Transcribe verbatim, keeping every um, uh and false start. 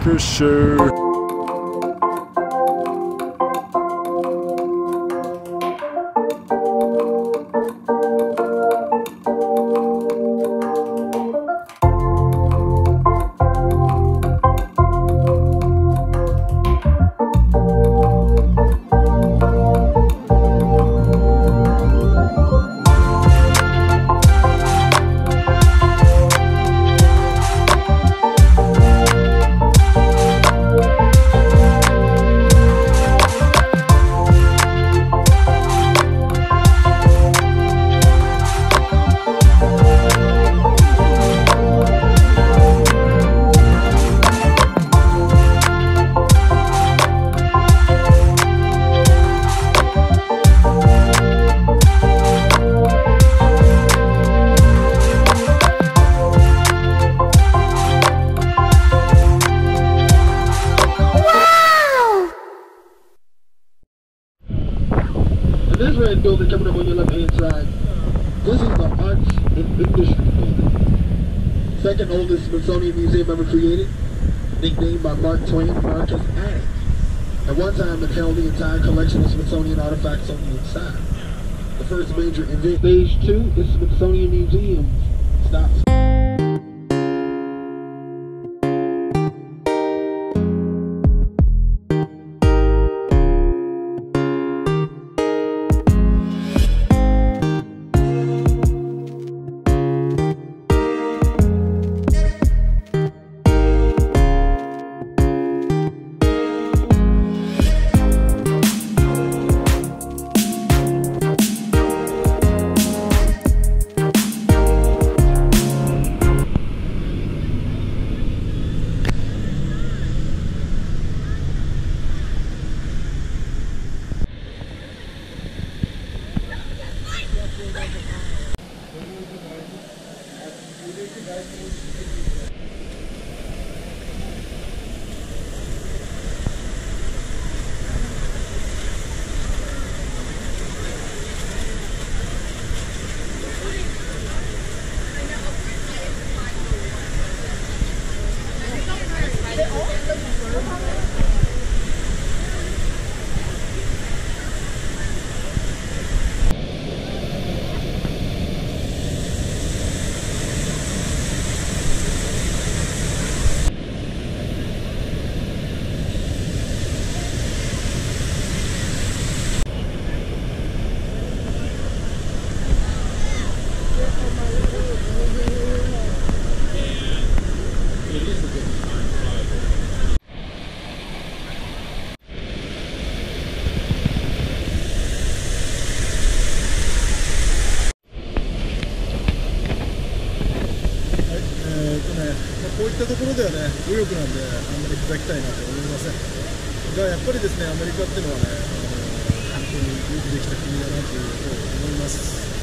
Fisher. This red building coming up on your left hand side, this is the Arts and Industry Building. Second oldest Smithsonian museum ever created, nicknamed by Mark Twain Marcus Attic. At one time it held the entire collection of Smithsonian artifacts on the inside. The first major event. Stage two is Smithsonian Museum. Stop.こういったところではね、右翼なんであんまりふざけたいなと思いませんが、やっぱりですね、アメリカっていうのはね、あの本当によくできた国だなということを思います。